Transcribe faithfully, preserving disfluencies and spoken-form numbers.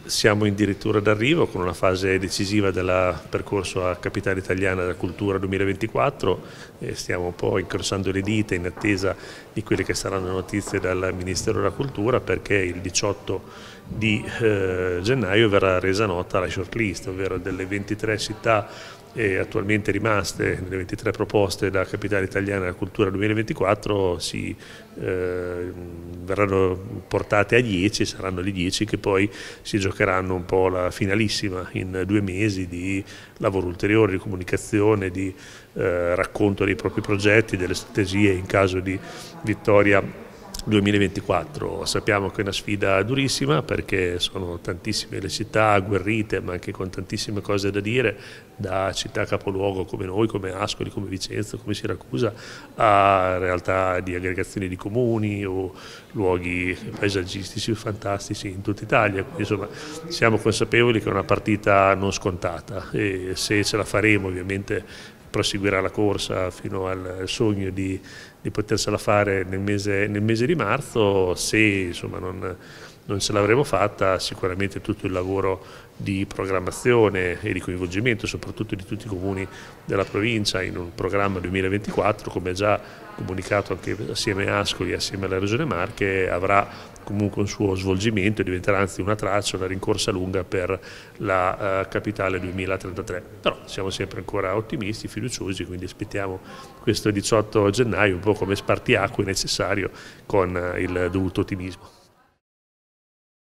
Siamo addirittura d'arrivo con una fase decisiva del percorso a Capitale Italiana della Cultura duemilaventiquattro e stiamo un po' incrociando le dita in attesa di quelle che saranno notizie dal Ministero della Cultura, perché il diciotto di eh, gennaio verrà resa nota la shortlist, ovvero delle ventitré città eh, attualmente rimaste, nelle ventitré proposte da Capitale Italiana della Cultura duemilaventiquattro si eh, verranno portate a dieci, saranno le dieci che poi si giocheranno un po' la finalissima in due mesi di lavoro ulteriore, di comunicazione, di eh, racconto dei propri progetti, delle strategie in caso di vittoria duemilaventiquattro. Sappiamo che è una sfida durissima perché sono tantissime le città agguerrite, ma anche con tantissime cose da dire, da città capoluogo come noi, come Ascoli, come Vicenza, come Siracusa, a realtà di aggregazioni di comuni o luoghi paesaggistici fantastici in tutta Italia. Quindi, insomma, siamo consapevoli che è una partita non scontata e se ce la faremo, ovviamente proseguirà la corsa fino al sogno di, di potersela fare nel mese, nel mese di marzo. Se insomma, non, non ce l'avremo fatta, sicuramente tutto il lavoro di programmazione e di coinvolgimento, soprattutto di tutti i comuni della provincia, in un programma duemilaventiquattro, come già comunicato anche assieme a Ascoli e assieme alla Regione Marche, avrà comunque un suo svolgimento e diventerà anzi una traccia, una rincorsa lunga per la uh, Capitale duemilatrentatré. Però siamo sempre ancora ottimisti, fiduciosi, quindi aspettiamo questo diciotto gennaio un po' come spartiacque necessario con uh, il dovuto ottimismo.